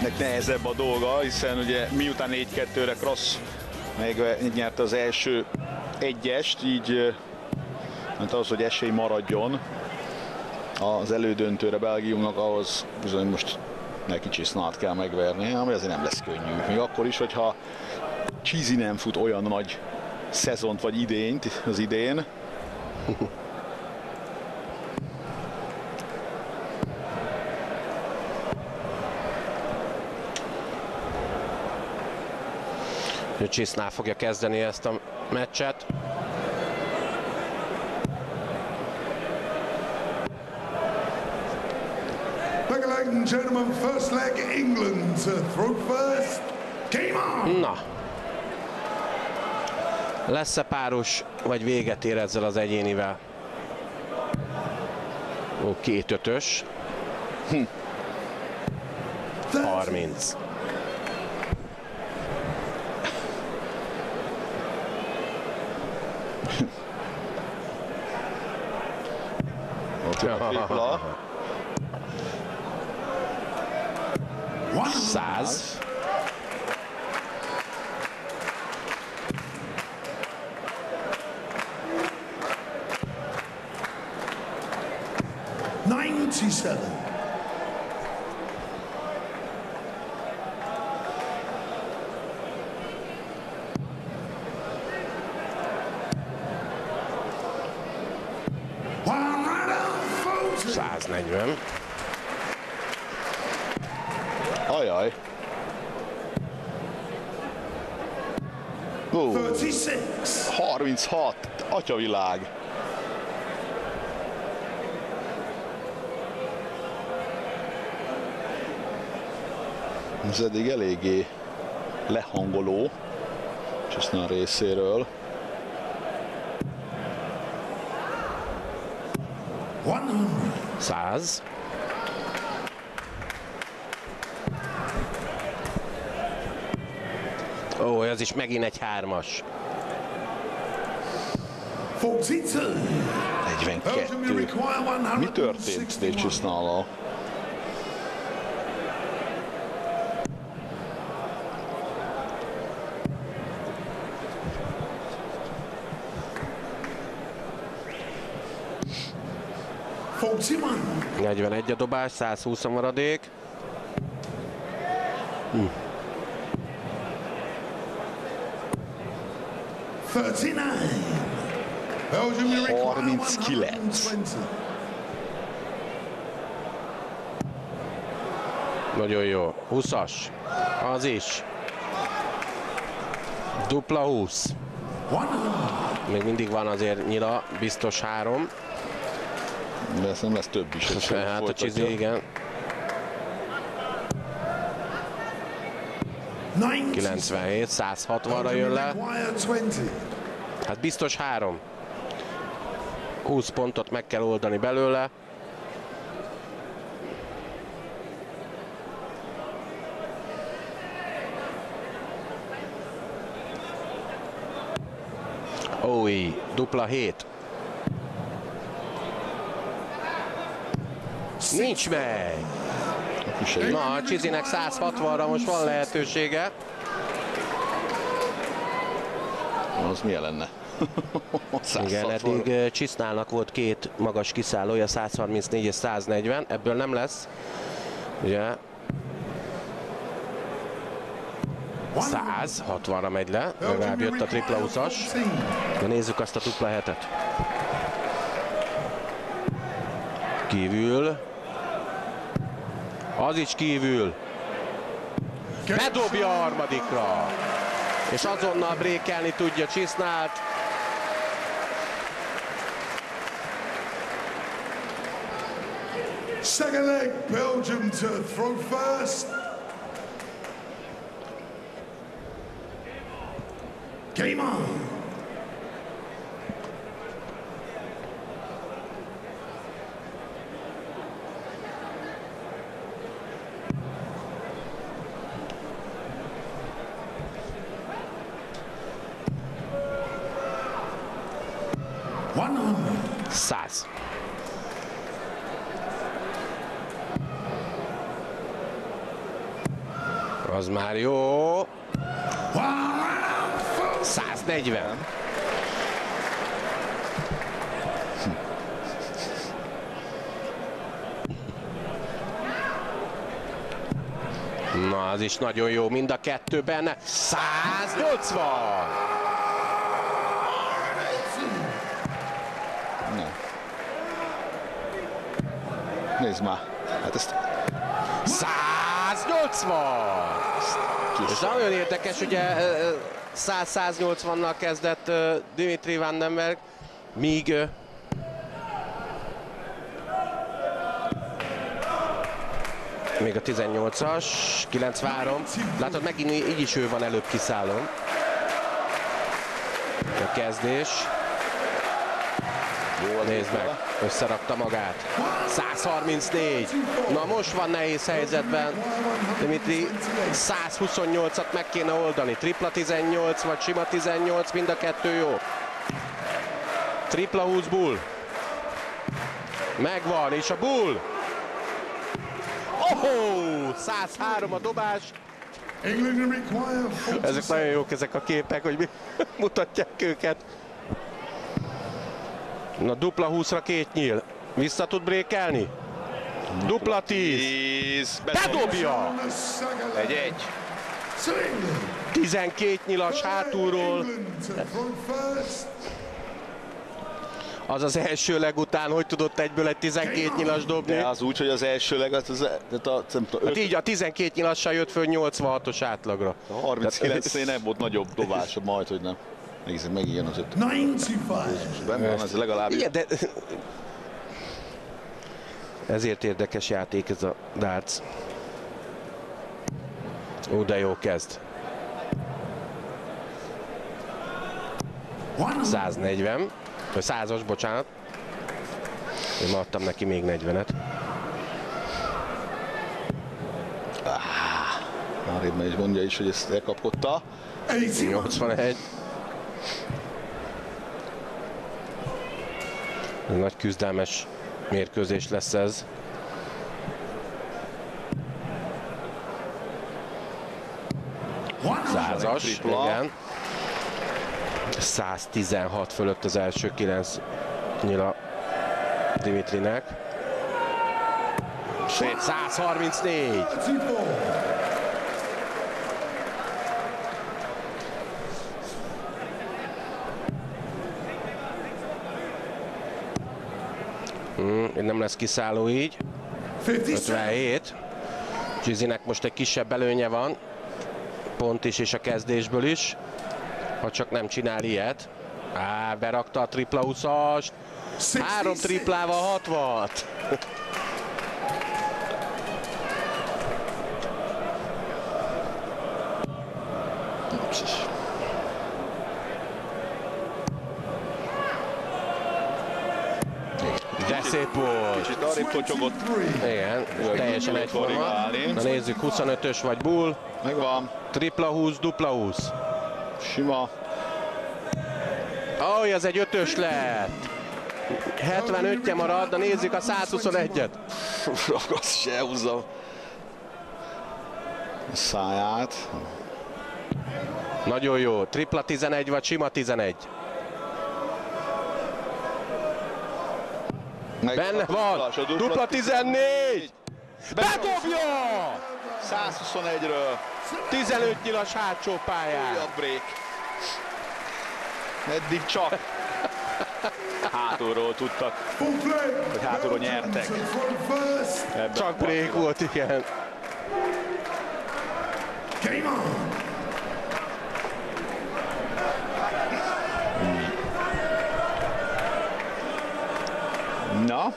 nehezebb a dolga, hiszen ugye miután 4-2-re Cross megnyerte az első egyest, így hát ahhoz, hogy esély maradjon az elődöntőre Belgiumnak, ahhoz bizony most neki Chisnalt kell megverni, ami azért nem lesz könnyű. Még akkor is, hogyha Cheesy nem fut olyan nagy szezont vagy idényt az idén. Chisnall fogja kezdeni ezt a meccset. Ladies and gentlemen, first leg England to throw first. Game on! Na. Lesz-e páros, vagy véget ér ezzel az egyénivel? Ó, 2-5-ös. 30. Tripla. 100. Ajaj. 36. Atyavilág. Ez eddig eléggé lehangoló Chisnall részéről. 100. Ó, ez is megint egy 3-as. 42. Mi történt Dave Chisnall-al? Forty-one. 41 a dobás, 120 a maradék. 39. Nagyon jó. 20-as. Az is. Dupla 20. Még mindig van azért nyila, biztos 3. De ez nem lesz több is. Hát a Cheesy, igen. 97, 160-ra jön le. Hát biztos 3. 20 pontot meg kell oldani belőle. Ói, dupla 7. Nincs meg! Na, a Cheesynek 160-ra most van lehetősége. Az milyen lenne? Igen, eddig Chisnallnak volt 2 magas kiszállója, 134 és 140, ebből nem lesz. Ugye? 160-ra megy le, legalább jött a tripla 20-as. De nézzük azt a dupla 7-et. Kívül. Az is kívül. Bedobja a harmadikra. És azonnal brékelni tudja Chisnallt. Second leg, Belgium to throw first. Game on. One on. 100. Az már jó. 140. Na, az is nagyon jó, mind a kettőben. 180! Nézd már, hát ezt... 180! Ez nagyon érdekes, ugye 100-180-nal kezdett Dimitri Vandenberg, míg még a 18-as, 93. Látod, megint így is ő van előbb kiszállón. A kezdés. Nézd meg, összerakta magát. 134. Na most van nehéz helyzetben. Dimitri 128-at meg kéne oldani. Tripla 18 vagy sima 18, mind a kettő jó. Tripla 20 bull. Megvan, és a bull. Oh, 103 a dobás. Ezek nagyon jók, ezek a képek, hogy mutatják őket. Na, dupla 20-ra két nyíl. Vissza tud brékelni. Dupla 10. Bedobja! 1-1. 12 nyilas hátulról. Az az első leg után, hogy tudott egyből egy 12 nyilas dobni? De az úgy, hogy az első leg, Hát így a 12 nyilassal jött föl 86-os átlagra. A 39-nél nem volt nagyobb dobása, majd, hogy nem. Nézzük, meg ilyen az 5. 95. Benne van, ez legalább... Igen, de... Ezért érdekes játék ez a darts. Ó, de jó kezd. 140. 100-as, bocsánat. Én ma adtam neki még 40-et. Arrébb is mondja is, hogy ezt elkapkodta. 81. Nagy küzdelmes mérkőzés lesz ez. Százas, igen. 116 fölött az első 9 nyila Dimitrinek. 134. Nem lesz kiszálló így. 57. Gizzinek most egy kisebb előnye van. Pont is és a kezdésből is. Ha csak nem csinál ilyet. Berakta a tripla 20-ast. 3 triplával 60-at. De szép volt. Kicsit arrébb totyogott. Igen, teljesen egyforma. Na nézzük, 25-ös vagy bull. Megvan. Tripla 20, dupla 20. Sima. Aj, az egy 5-ös lett. 75-je marad, de nézzük a 121-et. Azt se húzza a száját. Nagyon jó. Tripla 11 vagy sima 11. Benne van. Dupla 14. Bedobja! 121-ről. 15 nyilas hátsó pályán. Újabb break. Eddig csak hátulról tudtak, hogy hátulról nyertek. Csak break volt, igen. Na?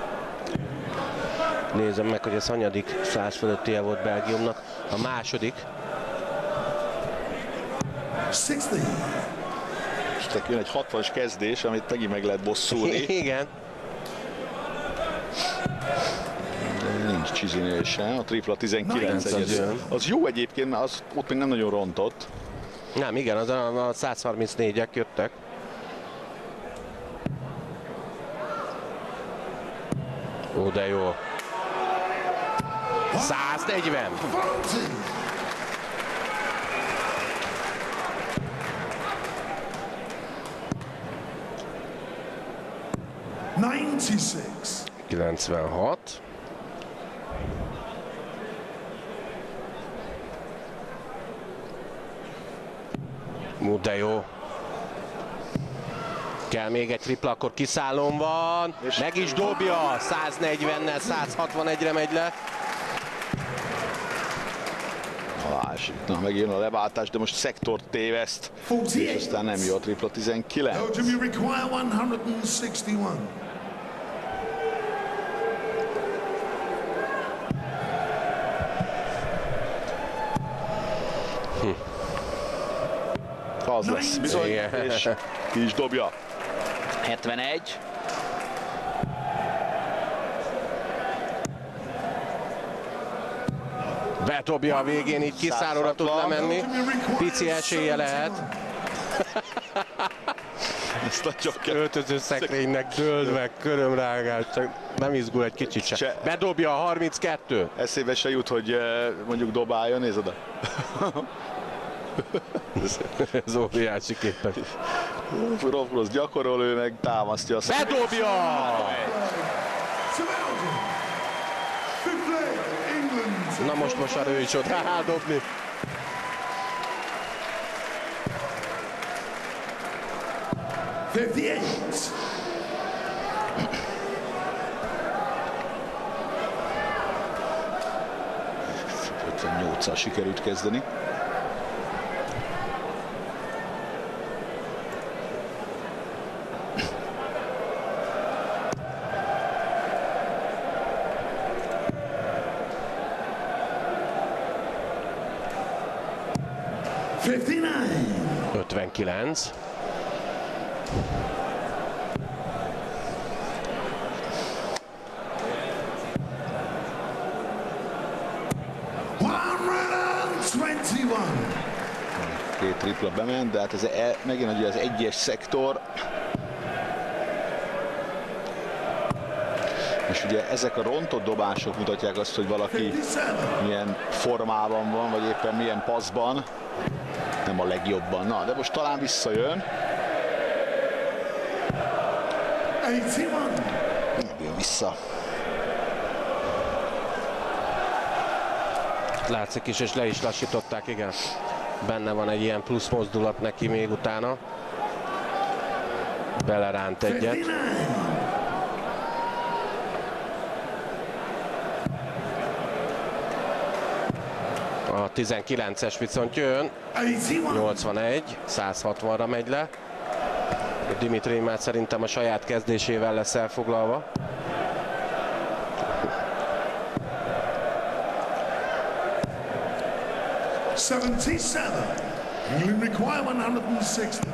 Nézem meg, hogy ez hanyadik 100 fölöttie volt Belgiumnak. A második. 60. Most jön egy 60-as kezdés, amit megint meg lehet bosszulni. Igen. Nincs Csizinél sem, a tripla 19 az jó egyébként, mert az ott még nem nagyon rontott. Nem, igen, az a 134-ek jöttek. Ó, de jó. 140. 96. 96. De jó. Kell még egy tripla, akkor kiszállón van. És meg is dobja. 140-nel 161-re megy le. Na, megjön a leváltás, de most szektort téveszt. És aztán nem jó a tripla. 19. Belgium, you require 161. Az lesz bizony, és ki is dobja. 71. Bedobja a végén, így kiszállóra tud lemenni. Pici esélye lehet. Ezt a öltöző szekrénynek dőld meg, körömrágás, csak nem izgul egy kicsit se. Bedobja a 32. Eszébe se jut, hogy mondjuk dobáljon, nézd oda. Ez óriási képen. Rofrosz gyakorol, ő meg támasztja. Bedobja! Na most arra ő is ott rádobni. Nyolccal sikerült kezdeni. $59. 59. Két tripla bement, de hát ez megint ugye az egyes szektor. És ugye ezek a rontott dobások mutatják azt, hogy valaki milyen formában van, vagy éppen milyen passzban. Nem a legjobban. Na, de most talán visszajön. Jön vissza. Látszik is, és le is lassították, igen. Benne van egy ilyen plusz mozdulat neki még utána. Beleránt egyet. A 19-es viszont jön. 81, 160-ra megy le. Dimitri már szerintem a saját kezdésével lesz elfoglalva. England require 160.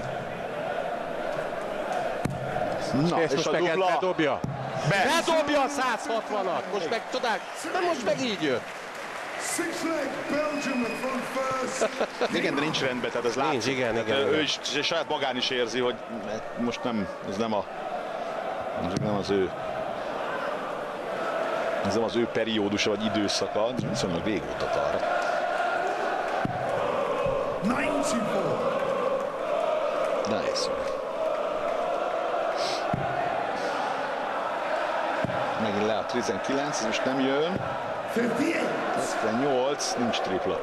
Na, és most meg bedobja. Bedobja a 160-at. Most meg tudák, de most meg így jött. Igen, de nincs rendben, tehát ez látszik. Nincs, igen. Ő is saját magán is érzi, hogy most nem, ez nem az ő. Ez nem az ő periódusa vagy időszaka, ez viszonylag régóta tart. 94. Nice. Megint le a 19, ez most nem jön. 58, nincs tripla.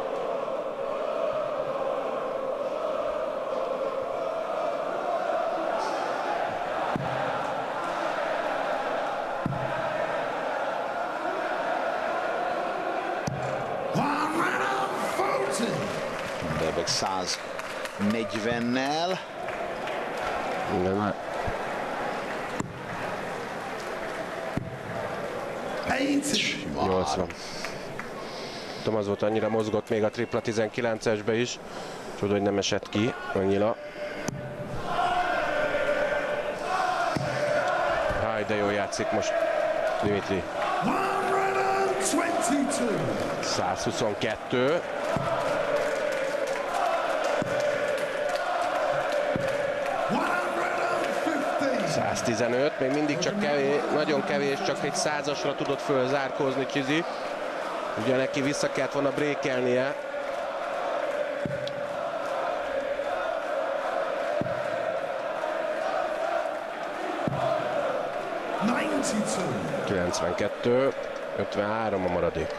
Delbek 140-nel. Igen. 80. Tudom, az volt, annyira mozgott még a tripla 19-esbe is. Csoda, hogy nem esett ki annyira. Háj, de jól játszik most Dimitri. 122. 115, még mindig csak kevés, nagyon kevés, csak egy 100-asra tudott fölzárkózni Csizi. Ugye neki vissza kellett volna brékelnie. 92, 53 a maradék.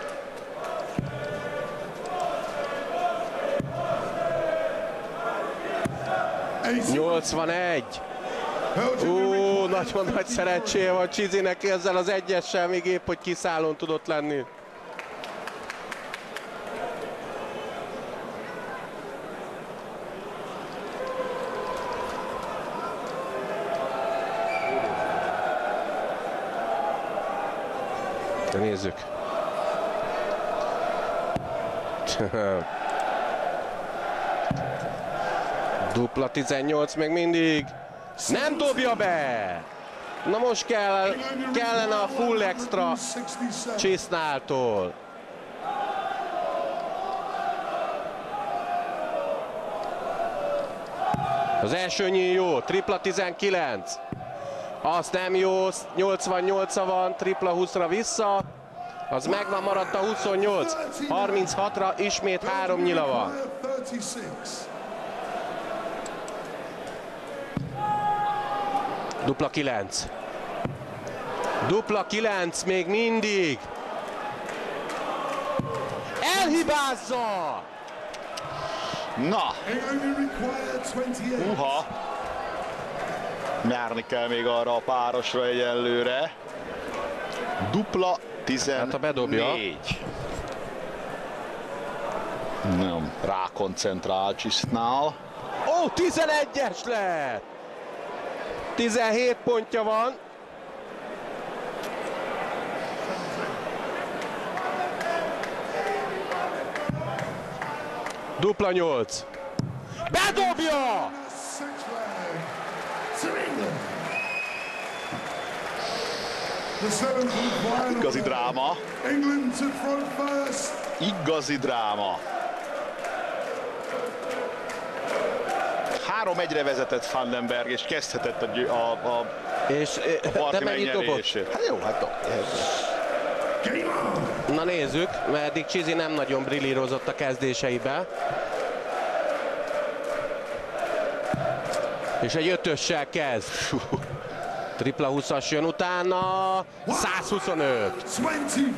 Ace 81. Nagyon nagy szerencséje van Csizinek ezzel az egyessel, még épp, hogy kiszállón tudott lenni. De nézzük. Dupla 18 még mindig. Nem dobja be! Na most kellene a full extra Csisználtól. Az első nyíl jó, tripla 19. Az nem jó, 88-a van, tripla 20-ra vissza. Az megvan, maradt a 28. 36-ra ismét 3 nyila van. Dupla 9. Dupla 9 még mindig. Elhibázza! Na! Uha! Nyárni kell még arra a párosra egyelőre. Dupla 14. Hát ha bedobja. Nem, rákoncentrál Csisznál. 11-es lett! 17 pontja van. Dupla 8. Bedobja! Igazi dráma. Igazi dráma. 3-1-re vezetett Vandenberg, és kezdhetett a parti megnyerését. Hát jó, hát na nézzük, mert eddig Csizi nem nagyon brillírozott a kezdéseibe. És egy 5-össel kezd. Tripla 20-as jön utána. 125. 25.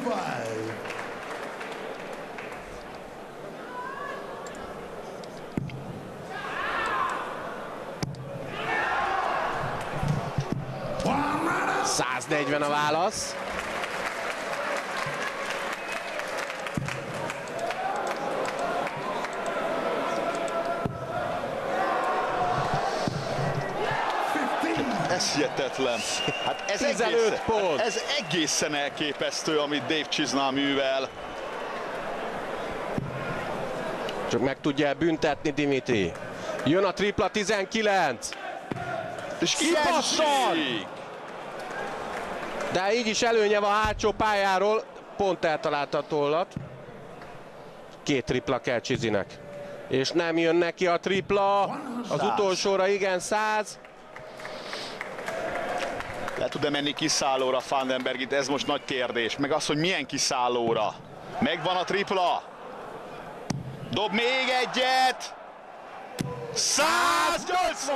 $140 a válasz. Ez hihetetlen. Hát ez 15 egészen, pont. Ez egészen elképesztő, amit Dave Chisnall művel. Csak meg tudja büntetni Dimitri. Jön a tripla 19. És kiesik! De így is előnye van a hátsó pályáról. Pont eltalálta a tollat. 2 tripla kell Csizinek. És nem jön neki a tripla. Az utolsóra igen, 100. Le tud-e menni kiszállóra Vandenberg itt? Ez most nagy kérdés. Meg az, hogy milyen kiszállóra. Megvan a tripla. Dob még egyet. 180!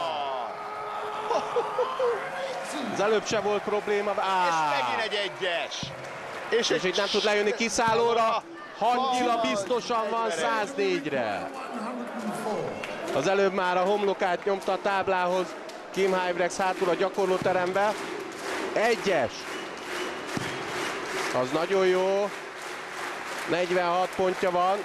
Az előbb se volt probléma. És megint egy egyes. És így nem tud lejönni kiszállóra. Hangila biztosan van 104-re. Az előbb már a homlokát nyomta a táblához. Kim Huybrechts hátul a gyakorlóterembe. Egyes. Az nagyon jó. 46 pontja van.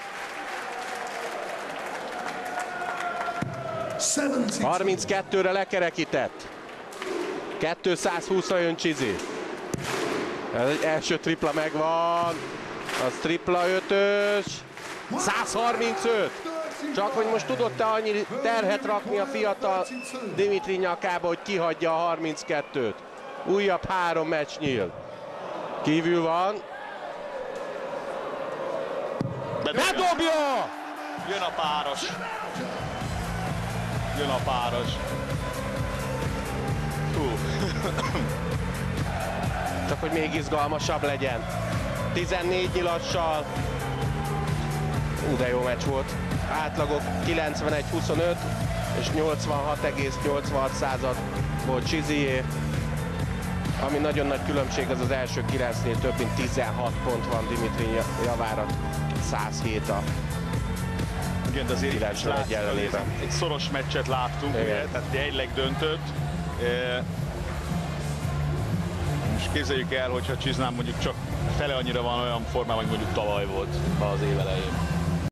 32-re lekerekített. 220-ra jön Csizi. Ez egy első tripla megvan. Az tripla 5-ös. 135. Csak hogy most tudott-e annyi terhet rakni a fiatal Dimitri nyakába, hogy kihagyja a 32-t. Újabb 3 meccs nyíl. Kívül van. Bedobja! Jön a páros. Jön a páros. Csak hogy még izgalmasabb legyen. 14 nyilassal. De jó meccs volt. Átlagok 91-25 és 86,86 volt Csizié. Ami nagyon nagy különbség, az az első 9-nél több mint 16 pont van Dimitri javára, 107 a Igen, de azért 91 ellenében. egy szoros meccset láttunk, ugye, tehát egyleg döntött. Most képzeljük el, hogyha Csiznán mondjuk csak fele annyira van olyan formában, hogy mondjuk tavaly volt az év elején.